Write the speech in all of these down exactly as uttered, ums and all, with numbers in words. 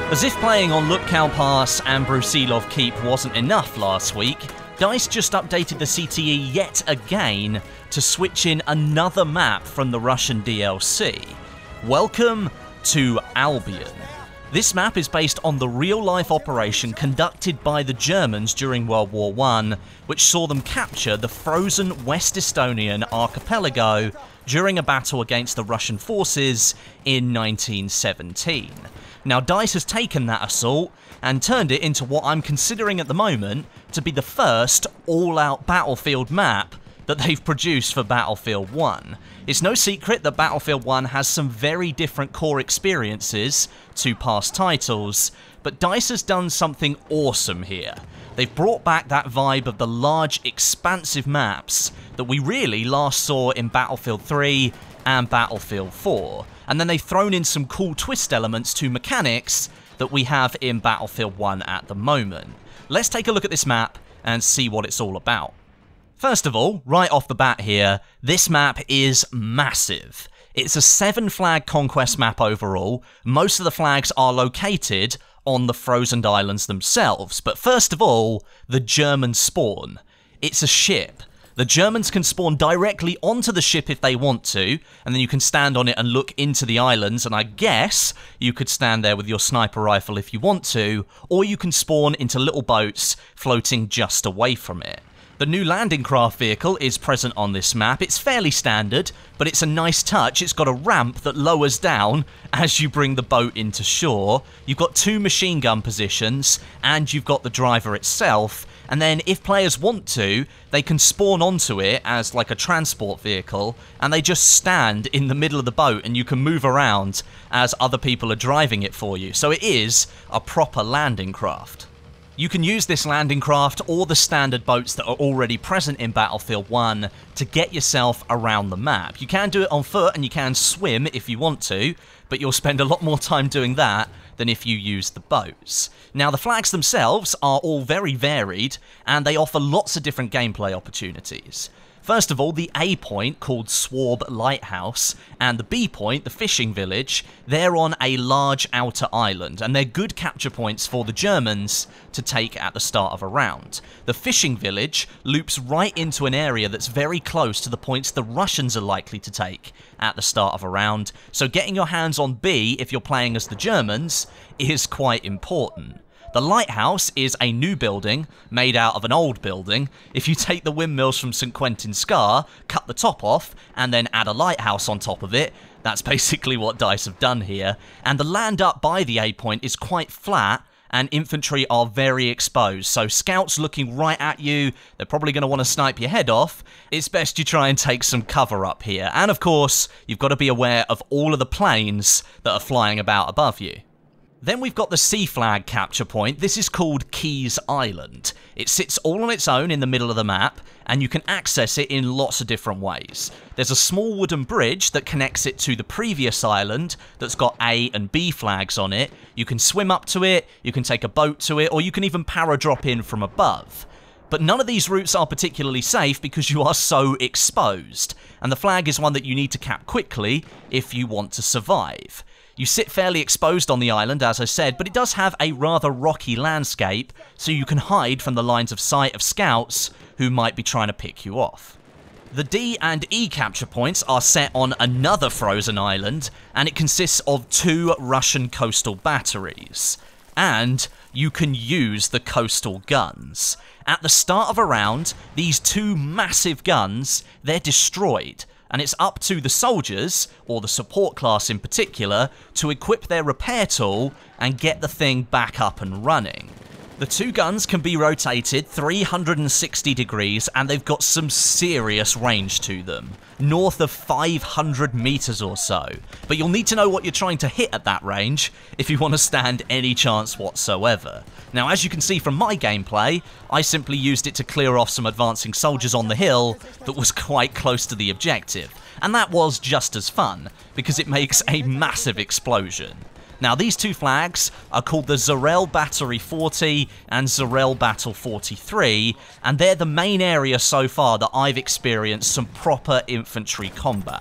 As if playing on Lutkow Pass and Brusilov Keep wasn't enough last week, DICE just updated the C T E yet again to switch in another map from the Russian D L C. Welcome to Albion. This map is based on the real-life operation conducted by the Germans during World War One, which saw them capture the frozen West Estonian archipelago during a battle against the Russian forces in nineteen seventeen. Now, DICE has taken that assault and turned it into what I'm considering at the moment to be the first all-out Battlefield map that they've produced for Battlefield one. It's no secret that Battlefield one has some very different core experiences to past titles, but DICE has done something awesome here. They've brought back that vibe of the large, expansive maps that we really last saw in Battlefield three and Battlefield four, and then they've thrown in some cool twist elements to mechanics that we have in Battlefield one at the moment. Let's take a look at this map and see what it's all about. First of all, right off the bat here, this map is massive. It's a seven flag conquest map overall. Most of the flags are located on the frozen islands themselves, but first of all, the German spawn. It's a ship. The Germans can spawn directly onto the ship if they want to, and then you can stand on it and look into the islands, and I guess you could stand there with your sniper rifle if you want to, or you can spawn into little boats floating just away from it. The new landing craft vehicle is present on this map. It's fairly standard, but it's a nice touch. It's got a ramp that lowers down as you bring the boat into shore. You've got two machine gun positions, and you've got the driver itself. And then if players want to, they can spawn onto it as like a transport vehicle, and they just stand in the middle of the boat and you can move around as other people are driving it for you. So it is a proper landing craft. You can use this landing craft or the standard boats that are already present in Battlefield one to get yourself around the map. You can do it on foot and you can swim if you want to, but you'll spend a lot more time doing that than if you use the boats. Now, the flags themselves are all very varied, and they offer lots of different gameplay opportunities. First of all, the A point, called Swarb Lighthouse, and the B point, the fishing village, they're on a large outer island, and they're good capture points for the Germans to take at the start of a round. The fishing village loops right into an area that's very close to the points the Russians are likely to take at the start of a round, so getting your hands on B if you're playing as the Germans is quite important. The lighthouse is a new building made out of an old building. If you take the windmills from Saint Quentin Scar, cut the top off, and then add a lighthouse on top of it, that's basically what DICE have done here. And the land up by the A point is quite flat, and infantry are very exposed. So scouts looking right at you, they're probably going to want to snipe your head off. It's best you try and take some cover up here. And of course, you've got to be aware of all of the planes that are flying about above you. Then we've got the C flag capture point. This is called Keys Island. It sits all on its own in the middle of the map, and you can access it in lots of different ways. There's a small wooden bridge that connects it to the previous island that's got A and B flags on it. You can swim up to it, you can take a boat to it, or you can even paradrop in from above. But none of these routes are particularly safe because you are so exposed, and the flag is one that you need to cap quickly if you want to survive. You sit fairly exposed on the island, as I said, but it does have a rather rocky landscape, so you can hide from the lines of sight of scouts who might be trying to pick you off. The D and E capture points are set on another frozen island, and it consists of two Russian coastal batteries. And you can use the coastal guns. At the start of a round, these two massive guns, they're destroyed, and it's up to the soldiers, or the support class in particular, to equip their repair tool and get the thing back up and running. The two guns can be rotated three hundred sixty degrees, and they've got some serious range to them, north of five hundred meters or so. But you'll need to know what you're trying to hit at that range if you want to stand any chance whatsoever. Now, as you can see from my gameplay, I simply used it to clear off some advancing soldiers on the hill that was quite close to the objective. And that was just as fun, because it makes a massive explosion. Now, these two flags are called the Zarel Battery forty and Zarel Battle forty-three, and they're the main area so far that I've experienced some proper infantry combat.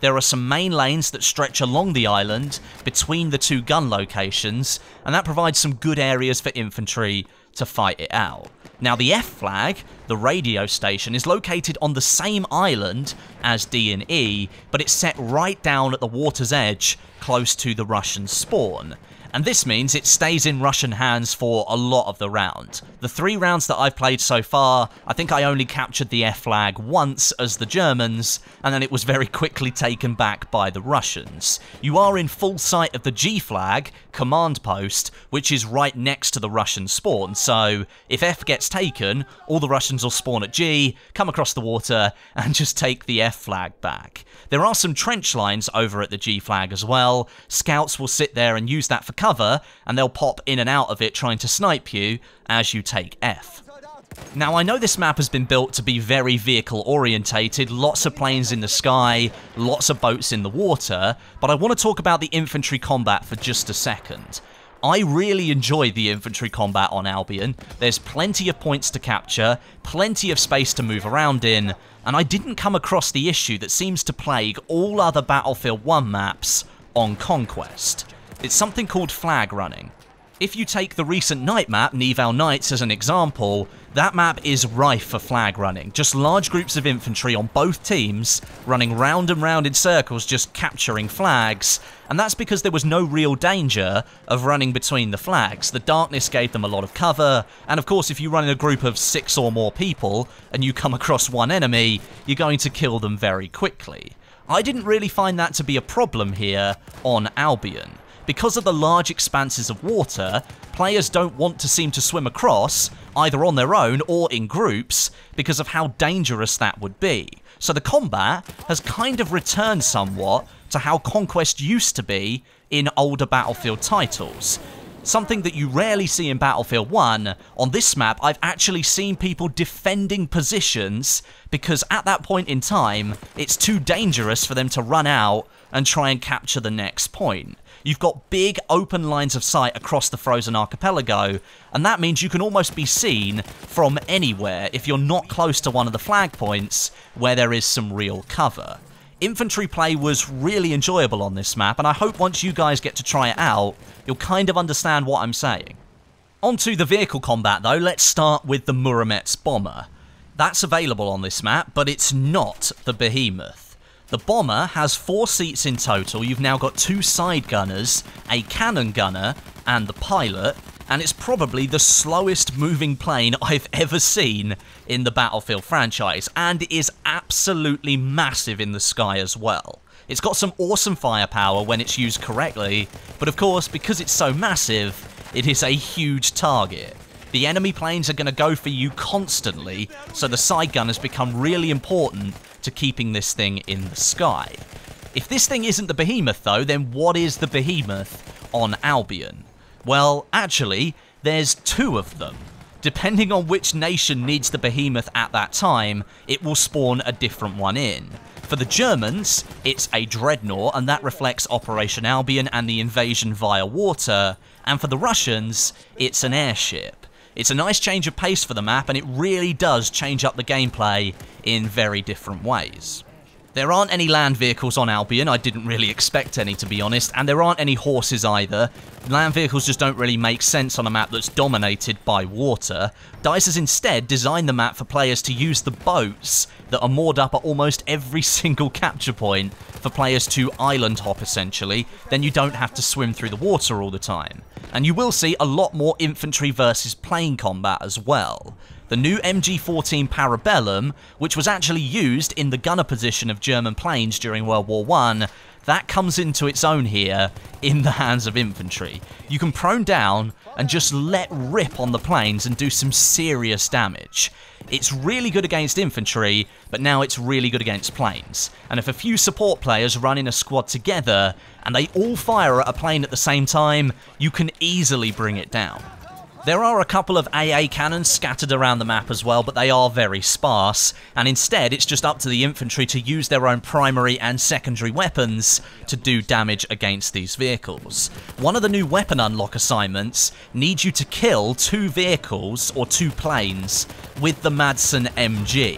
There are some main lanes that stretch along the island between the two gun locations, and that provides some good areas for infantry to fight it out. Now the F flag, the radio station, is located on the same island as D and E, but it's set right down at the water's edge, close to the Russian spawn. And this means it stays in Russian hands for a lot of the round. The three rounds that I've played so far, I think I only captured the F flag once as the Germans, and then it was very quickly taken back by the Russians. You are in full sight of the G flag, command post, which is right next to the Russian spawn, so if F gets taken, all the Russians will spawn at G, come across the water, and just take the F flag back. There are some trench lines over at the G flag as well. Scouts will sit there and use that for cover, and they'll pop in and out of it trying to snipe you as you take F. Now, I know this map has been built to be very vehicle orientated, lots of planes in the sky, lots of boats in the water, but I want to talk about the infantry combat for just a second. I really enjoy the infantry combat on Albion. There's plenty of points to capture, plenty of space to move around in, and I didn't come across the issue that seems to plague all other Battlefield one maps on Conquest. It's something called flag running. If you take the recent night map, Nivelle Nights, as an example, that map is rife for flag running. Just large groups of infantry on both teams running round and round in circles just capturing flags, and that's because there was no real danger of running between the flags. The darkness gave them a lot of cover, and of course if you run in a group of six or more people and you come across one enemy, you're going to kill them very quickly. I didn't really find that to be a problem here on Albion. Because of the large expanses of water, players don't want to seem to swim across, either on their own or in groups, because of how dangerous that would be. So the combat has kind of returned somewhat to how Conquest used to be in older Battlefield titles. Something that you rarely see in Battlefield one, on this map I've actually seen people defending positions because at that point in time, it's too dangerous for them to run out and try and capture the next point. You've got big open lines of sight across the frozen archipelago, and that means you can almost be seen from anywhere if you're not close to one of the flag points where there is some real cover. Infantry play was really enjoyable on this map, and I hope once you guys get to try it out, you'll kind of understand what I'm saying. Onto the vehicle combat though, let's start with the Muromets bomber. That's available on this map, but it's not the Behemoth. The bomber has four seats in total. You've now got two side gunners, a cannon gunner, and the pilot, and it's probably the slowest moving plane I've ever seen in the Battlefield franchise, and it is absolutely massive in the sky as well. It's got some awesome firepower when it's used correctly, but of course, because it's so massive, it is a huge target. The enemy planes are going to go for you constantly, so the side gunners become really important to keeping this thing in the sky. If this thing isn't the Behemoth though, then what is the Behemoth on Albion? Well, actually, there's two of them. Depending on which nation needs the Behemoth at that time, it will spawn a different one in. For the Germans, it's a Dreadnought, and that reflects Operation Albion and the invasion via water, and for the Russians, it's an airship. It's a nice change of pace for the map, and it really does change up the gameplay in very different ways. There aren't any land vehicles on Albion. I didn't really expect any, to be honest, and there aren't any horses either. Land vehicles just don't really make sense on a map that's dominated by water. DICE has instead designed the map for players to use the boats that are moored up at almost every single capture point for players to island hop, essentially. Then you don't have to swim through the water all the time. And you will see a lot more infantry versus plane combat as well. The new M G fourteen Parabellum, which was actually used in the gunner position of German planes during World War One, that comes into its own here in the hands of infantry. You can prone down and just let rip on the planes and do some serious damage. It's really good against infantry, but now it's really good against planes. And if a few support players run in a squad together and they all fire at a plane at the same time, you can easily bring it down. There are a couple of A A cannons scattered around the map as well, but they are very sparse, and instead it's just up to the infantry to use their own primary and secondary weapons to do damage against these vehicles. One of the new weapon unlock assignments needs you to kill two vehicles, or two planes, with the Madsen M G.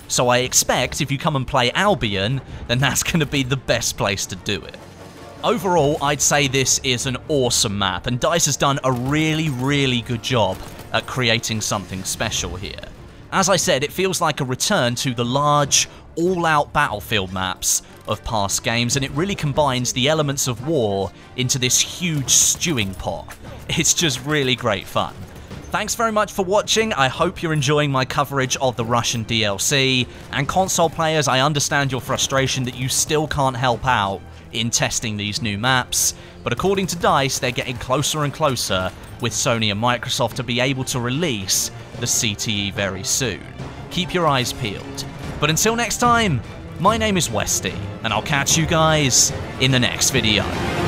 So I expect if you come and play Albion, then that's going to be the best place to do it. Overall, I'd say this is an awesome map, and DICE has done a really, really good job at creating something special here. As I said, it feels like a return to the large, all-out battlefield maps of past games, and it really combines the elements of war into this huge stewing pot. It's just really great fun. Thanks very much for watching. I hope you're enjoying my coverage of the Russian D L C, and console players, I understand your frustration that you still can't help out in testing these new maps, but according to DICE, they're getting closer and closer with Sony and Microsoft to be able to release the C T E very soon. Keep your eyes peeled. But until next time, my name is Westy, and I'll catch you guys in the next video.